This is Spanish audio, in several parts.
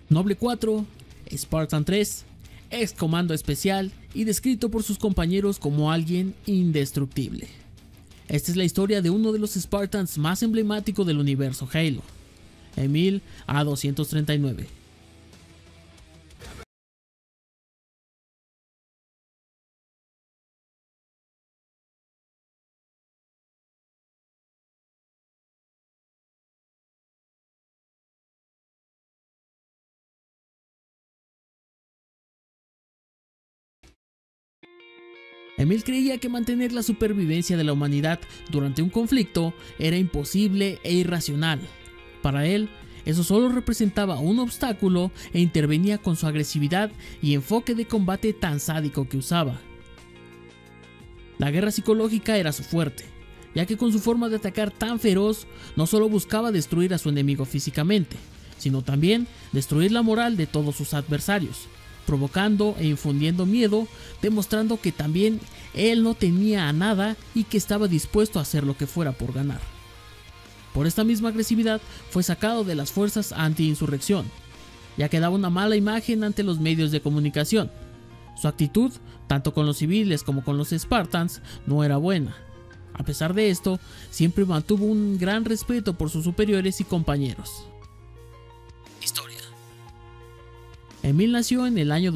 Noble 4, Spartan 3, ex comando especial y descrito por sus compañeros como alguien indestructible. Esta es la historia de uno de los Spartans más emblemáticos del universo Halo, Emil A239. Emil creía que mantener la supervivencia de la humanidad durante un conflicto era imposible e irracional. Para él, eso solo representaba un obstáculo e intervenía con su agresividad y enfoque de combate tan sádico que usaba. La guerra psicológica era su fuerte, ya que con su forma de atacar tan feroz, no solo buscaba destruir a su enemigo físicamente, sino también destruir la moral de todos sus adversarios, provocando e infundiendo miedo, demostrando que también él no temía a nada y que estaba dispuesto a hacer lo que fuera por ganar. Por esta misma agresividad fue sacado de las fuerzas anti-insurrección, ya que daba una mala imagen ante los medios de comunicación. Su actitud, tanto con los civiles como con los Spartans, no era buena. A pesar de esto, siempre mantuvo un gran respeto por sus superiores y compañeros. Historia. Emil nació en el año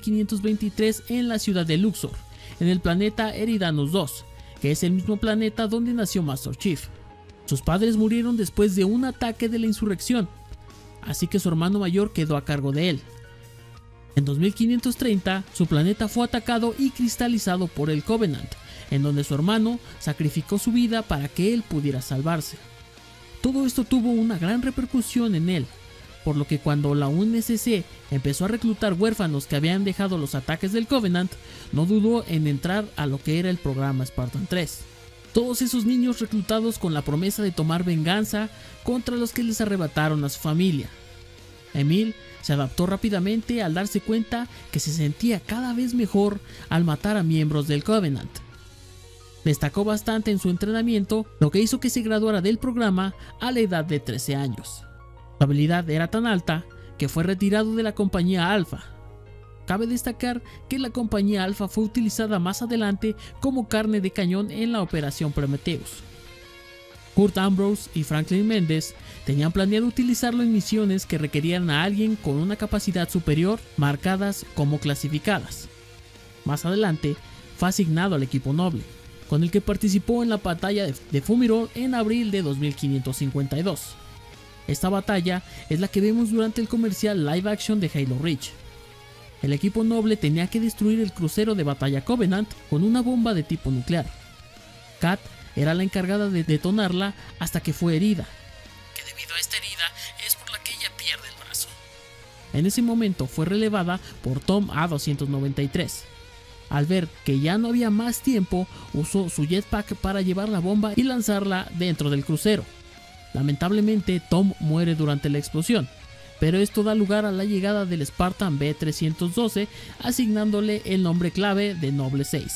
2523 en la ciudad de Luxor, en el planeta Eridanus II, que es el mismo planeta donde nació Master Chief. Sus padres murieron después de un ataque de la insurrección, así que su hermano mayor quedó a cargo de él. En 2530, su planeta fue atacado y cristalizado por el Covenant, en donde su hermano sacrificó su vida para que él pudiera salvarse. Todo esto tuvo una gran repercusión en él, por lo que cuando la UNSC empezó a reclutar huérfanos que habían dejado los ataques del Covenant, no dudó en entrar a lo que era el programa Spartan 3. Todos esos niños reclutados con la promesa de tomar venganza contra los que les arrebataron a su familia. Emil se adaptó rápidamente al darse cuenta que se sentía cada vez mejor al matar a miembros del Covenant. Destacó bastante en su entrenamiento, lo que hizo que se graduara del programa a la edad de 13 años. Su habilidad era tan alta que fue retirado de la compañía Alpha. Cabe destacar que la compañía Alpha fue utilizada más adelante como carne de cañón en la Operación Prometheus. Kurt Ambrose y Franklin Mendes tenían planeado utilizarlo en misiones que requerían a alguien con una capacidad superior, marcadas como clasificadas. Más adelante fue asignado al equipo noble, con el que participó en la batalla de Fumirol en abril de 2552. Esta batalla es la que vemos durante el comercial live action de Halo Reach. El equipo noble tenía que destruir el crucero de batalla Covenant con una bomba de tipo nuclear. Kat era la encargada de detonarla hasta que fue herida, que debido a esta herida es por la que ella pierde el brazo. En ese momento fue relevada por Tom A293. Al ver que ya no había más tiempo, usó su jetpack para llevar la bomba y lanzarla dentro del crucero. Lamentablemente, Tom muere durante la explosión, pero esto da lugar a la llegada del Spartan B-312, asignándole el nombre clave de Noble 6.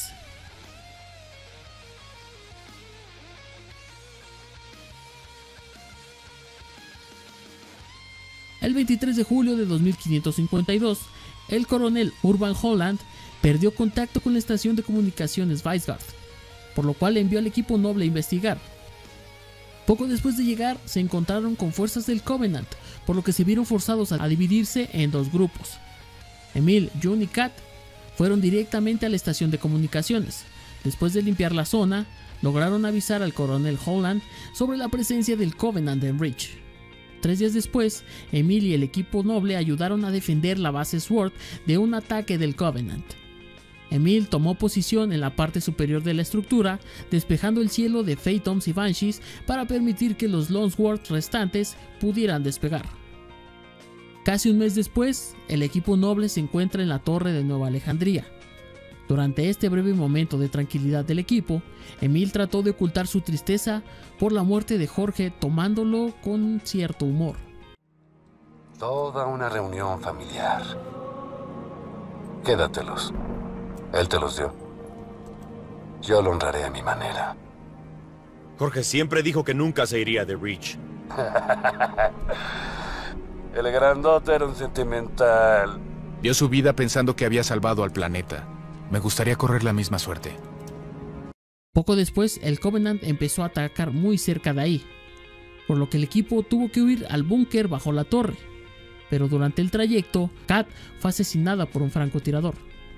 El 23 de julio de 2552, el coronel Urban Holland perdió contacto con la estación de comunicaciones Weisgard, por lo cual envió al equipo noble a investigar. Poco después de llegar, se encontraron con fuerzas del Covenant, por lo que se vieron forzados a dividirse en dos grupos. Emil, June y Kat fueron directamente a la estación de comunicaciones. Después de limpiar la zona, lograron avisar al coronel Holland sobre la presencia del Covenant en Reach. 3 días después, Emil y el equipo noble ayudaron a defender la base Sword de un ataque del Covenant. Emil tomó posición en la parte superior de la estructura, despejando el cielo de Phantoms y Banshees para permitir que los Longsword restantes pudieran despegar. Casi un mes después, el equipo noble se encuentra en la torre de Nueva Alejandría. Durante este breve momento de tranquilidad del equipo, Emil trató de ocultar su tristeza por la muerte de Jorge, tomándolo con cierto humor. Toda una reunión familiar. Quédatelos. Él te los dio. Yo lo honraré a mi manera. Jorge siempre dijo que nunca se iría de Reach. El grandote era un sentimental. Dio su vida pensando que había salvado al planeta. Me gustaría correr la misma suerte. Poco después, el Covenant empezó a atacar muy cerca de ahí, por lo que el equipo tuvo que huir al búnker bajo la torre. Pero durante el trayecto, Kat fue asesinada por un francotirador.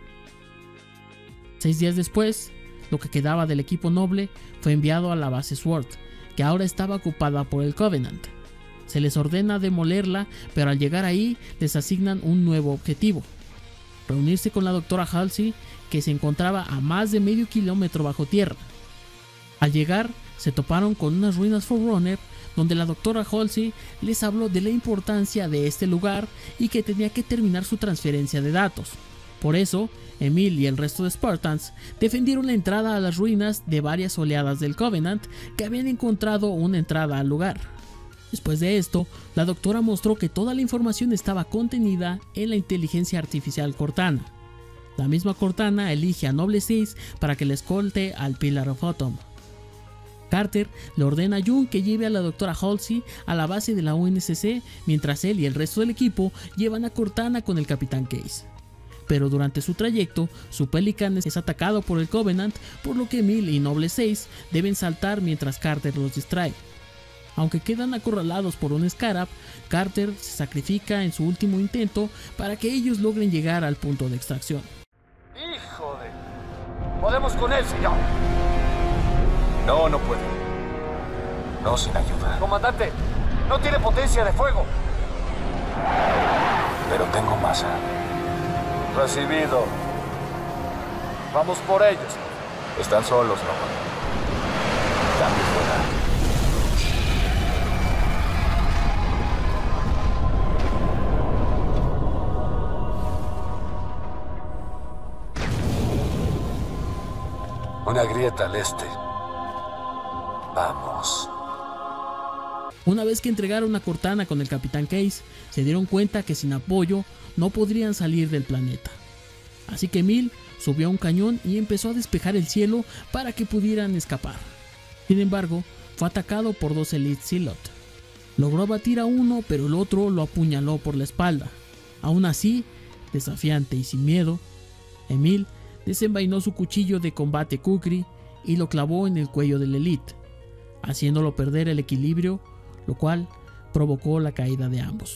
6 días después, lo que quedaba del equipo noble fue enviado a la base SWORD, que ahora estaba ocupada por el Covenant. Se les ordena demolerla, pero al llegar ahí les asignan un nuevo objetivo: reunirse con la doctora Halsey, que se encontraba a más de medio kilómetro bajo tierra. Al llegar, se toparon con unas ruinas Forerunner, donde la doctora Halsey les habló de la importancia de este lugar y que tenía que terminar su transferencia de datos. Por eso, Emil y el resto de Spartans defendieron la entrada a las ruinas de varias oleadas del Covenant que habían encontrado una entrada al lugar. Después de esto, la doctora mostró que toda la información estaba contenida en la inteligencia artificial Cortana. La misma Cortana elige a Noble 6 para que le escolte al Pillar of Autumn. Carter le ordena a Jung que lleve a la doctora Halsey a la base de la UNSC, mientras él y el resto del equipo llevan a Cortana con el Capitán Case. Pero durante su trayecto, su Pelican es atacado por el Covenant, por lo que Emil y Noble 6 deben saltar mientras Carter los distrae. Aunque quedan acorralados por un Scarab, Carter se sacrifica en su último intento para que ellos logren llegar al punto de extracción. ¡Hijo de! ¡Podemos con él, señor! No, no puede. No sin ayuda. Comandante, no tiene potencia de fuego. Pero tengo masa. Recibido. Vamos por ellos. Están solos, no. Cambio fuera. Una grieta al este. Vamos. Una vez que entregaron a Cortana con el Capitán Case, se dieron cuenta que sin apoyo no podrían salir del planeta. Así que Emil subió a un cañón y empezó a despejar el cielo para que pudieran escapar. Sin embargo, fue atacado por 2 Elite Zealot. Logró abatir a uno, pero el otro lo apuñaló por la espalda. Aún así, desafiante y sin miedo, Emil desenvainó su cuchillo de combate Kukri y lo clavó en el cuello del Elite, haciéndolo perder el equilibrio, lo cual provocó la caída de ambos.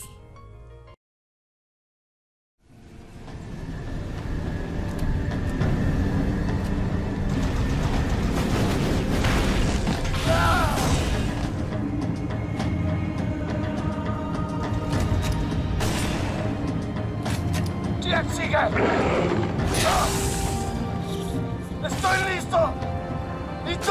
¿Quién sigue? ¡Estoy listo! ¿Y tú?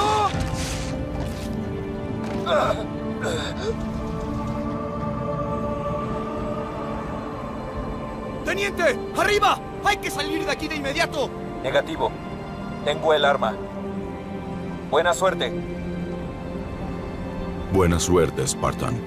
¡Teniente! ¡Arriba! ¡Hay que salir de aquí de inmediato! Negativo. Tengo el arma. Buena suerte. Buena suerte, Spartan.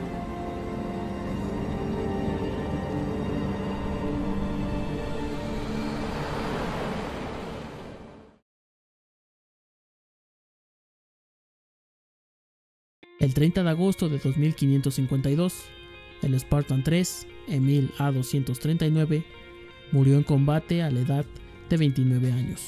El 30 de agosto de 2552, el Spartan 3, Emil A-239, murió en combate a la edad de 29 años.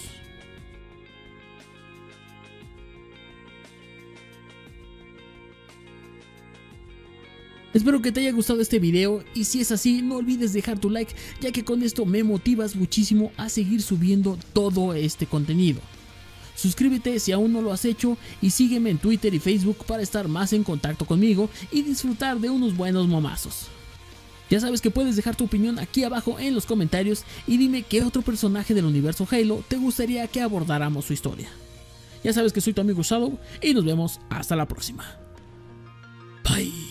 Espero que te haya gustado este video y si es así no olvides dejar tu like, ya que con esto me motivas muchísimo a seguir subiendo todo este contenido. Suscríbete si aún no lo has hecho y sígueme en Twitter y Facebook para estar más en contacto conmigo y disfrutar de unos buenos momazos. Ya sabes que puedes dejar tu opinión aquí abajo en los comentarios y dime qué otro personaje del universo Halo te gustaría que abordáramos su historia. Ya sabes que soy tu amigo Shadow y nos vemos hasta la próxima. Bye.